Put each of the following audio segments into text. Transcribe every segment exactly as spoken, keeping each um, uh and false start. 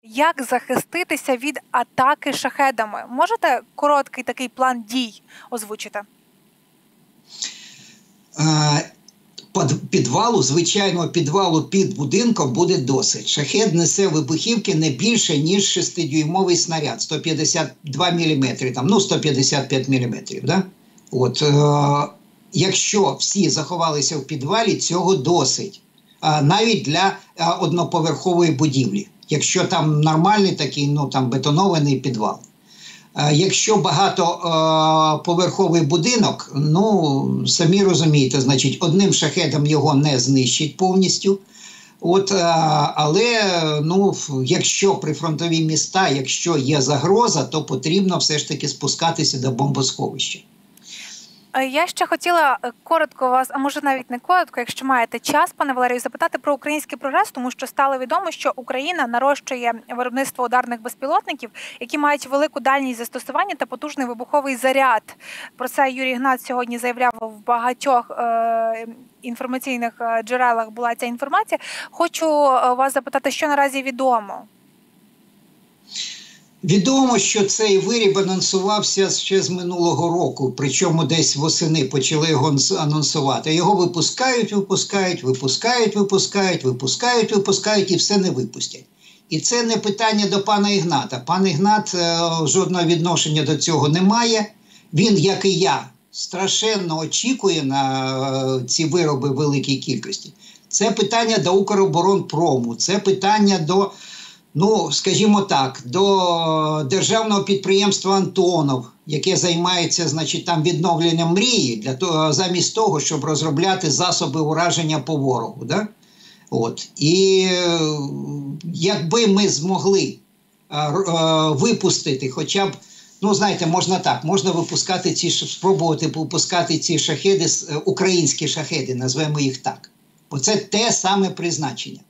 як захиститися від атаки шахедами? Можете короткий такий план дій озвучити? Підвалу, звичайного підвалу під будинком буде досить. Шахед несе вибухівки не більше, ніж шестидюймовий снаряд, сто п'ятдесят два міліметри, там, ну сто п'ятдесят п'ять міліметрів. Да? От, е, якщо всі заховалися в підвалі, цього досить. Е, навіть для е, одноповерхової будівлі. Якщо там нормальний такий, ну там бетонований підвал. Якщо багатоповерховий будинок, ну, самі розумієте, значить, одним шахедом його не знищить повністю. От, але, ну, якщо прифронтові міста, якщо є загроза, то потрібно все ж таки спускатися до бомбосховища. Я ще хотіла коротко вас, а може навіть не коротко, якщо маєте час, пане Валерію, запитати про український прогрес, тому що стало відомо, що Україна нарощує виробництво ударних безпілотників, які мають велику дальність застосування та потужний вибуховий заряд. Про це Юрій Ігнат сьогодні заявляв в багатьох е інформаційних джерелах була ця інформація. Хочу вас запитати, що наразі відомо? Відомо, що цей виріб анонсувався ще з минулого року, причому десь восени почали його анонсувати. Його випускають, випускають, випускають, випускають, випускають, випускають і все не випустять. І це не питання до пана Ігната. Пан Ігнат е, жодного відношення до цього не має. Він, як і я, страшенно очікує на е, ці вироби в великій кількості. Це питання до Укроборонпрому, це питання до... Ну, скажімо так, до державного підприємства «Антонов», яке займається, значить, там відновленням мрії, для того, замість того, щоб розробляти засоби ураження по ворогу. Да? От. І якби ми змогли а, а, випустити хоча б, ну, знаєте, можна так, можна випускати ці, спробувати випускати ці шахеди, українські шахеди, назвемо їх так. Бо це те саме призначення.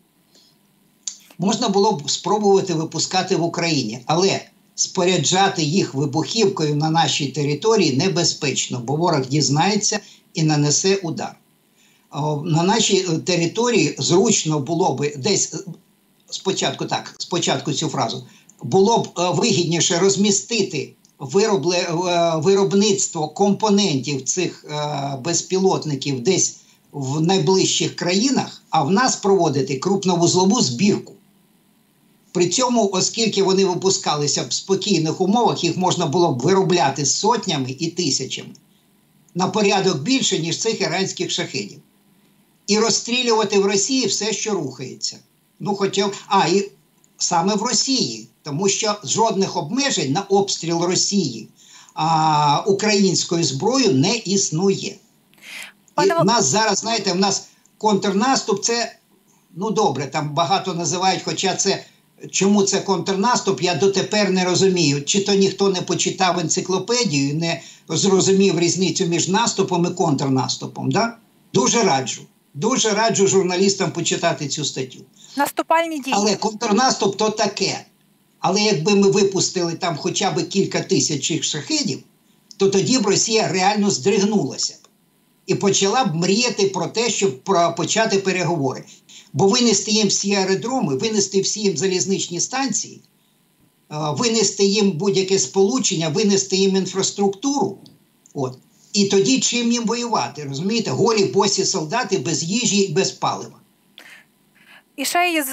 Можна було б спробувати випускати в Україні, але споряджати їх вибухівкою на нашій території небезпечно, бо ворог дізнається і нанесе удар. На нашій території зручно було б десь, спочатку так, спочатку цю фразу, було б вигідніше розмістити виробле, виробництво компонентів цих безпілотників десь в найближчих країнах, а в нас проводити крупновузлову збірку. При цьому, оскільки вони випускалися в спокійних умовах, їх можна було б виробляти сотнями і тисячами. На порядок більше, ніж цих іранських шахедів. І розстрілювати в Росії все, що рухається. Ну, хоча, а, і саме в Росії. Тому що жодних обмежень на обстріл Росії а, українською зброєю не існує. І в нас зараз, знаєте, в нас контрнаступ, це, ну добре, там багато називають, хоча це, чому це контрнаступ, я дотепер не розумію. Чи то ніхто не почитав енциклопедію, не зрозумів різницю між наступом і контрнаступом, да? Дуже раджу. Дуже раджу журналістам почитати цю статтю. Наступальні дії. Але контрнаступ то таке. Але якби ми випустили там хоча б кілька тисяч шахедів, то тоді б Росія реально здригнулася б. І почала б мріяти про те, щоб почати переговори. Бо винести їм всі аеродроми, винести всі їм залізничні станції, винести їм будь-яке сполучення, винести їм інфраструктуру. От. І тоді чим їм воювати, розумієте? Голі босі солдати без їжі і без палива. І ще й з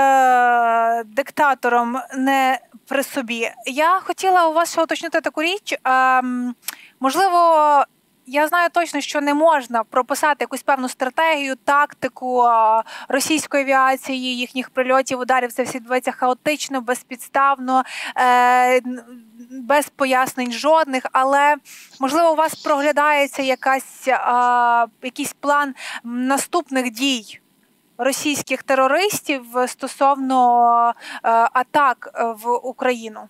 е, диктатором не при собі. Я хотіла у вас ще уточнити таку річ. Е, можливо, я знаю точно, що не можна прописати якусь певну стратегію, тактику російської авіації, їхніх прильотів, ударів. Це все відбувається хаотично, безпідставно, е, без пояснень жодних. Але, можливо, у вас проглядається якась, е, якийсь план наступних дій російських терористів стосовно е, атак в Україну?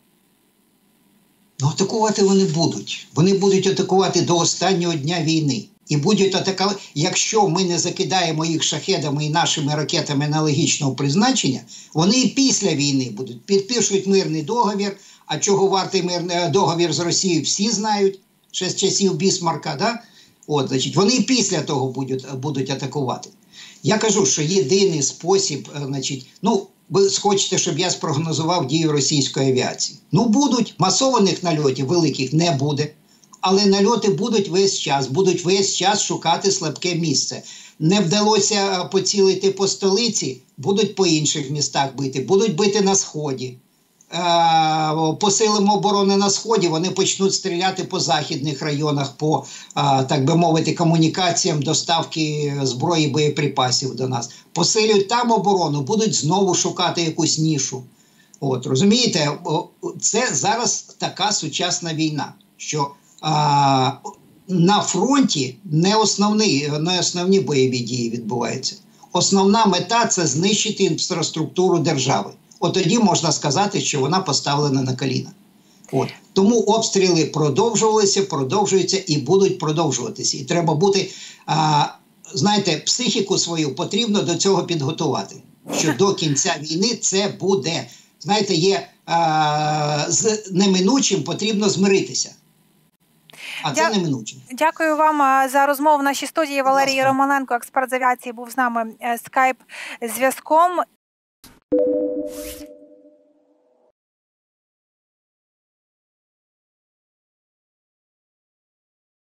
Ну, атакувати вони будуть. Вони будуть атакувати до останнього дня війни. І будуть атакувати, якщо ми не закидаємо їх шахедами і нашими ракетами аналогічного призначення, вони і після війни будуть. Підпишуть мирний договір, а чого вартий мирний договір з Росією всі знають, ще з часів Бісмарка, да? От, значить, вони і після того будуть, будуть атакувати. Я кажу, що єдиний спосіб, значить, ну, ви хочете, щоб я спрогнозував дію російської авіації? Ну, будуть. Масованих нальотів великих не буде. Але нальоти будуть весь час. Будуть весь час шукати слабке місце. Не вдалося поцілити по столиці, будуть по інших містах бити. Будуть бити на Сході. Посилимо оборони на Сході, вони почнуть стріляти по західних районах, по, так би мовити, комунікаціям, доставки зброї, боєприпасів до нас. Посилюють там оборону, будуть знову шукати якусь нішу. От, розумієте, це зараз така сучасна війна, що а, на фронті не основні, не основні бойові дії відбуваються. Основна мета – це знищити інфраструктуру держави. От тоді можна сказати, що вона поставлена на коліна. От. Тому обстріли продовжувалися, продовжуються і будуть продовжуватися. І треба бути, а, знаєте, психіку свою потрібно до цього підготувати. Що до кінця війни це буде. Знаєте, є а, з неминучим потрібно змиритися. А це Дя... неминуче. Дякую вам за розмову в нашій студії. Валерій Романенко, експерт з авіації, був з нами скайп-зв'язком.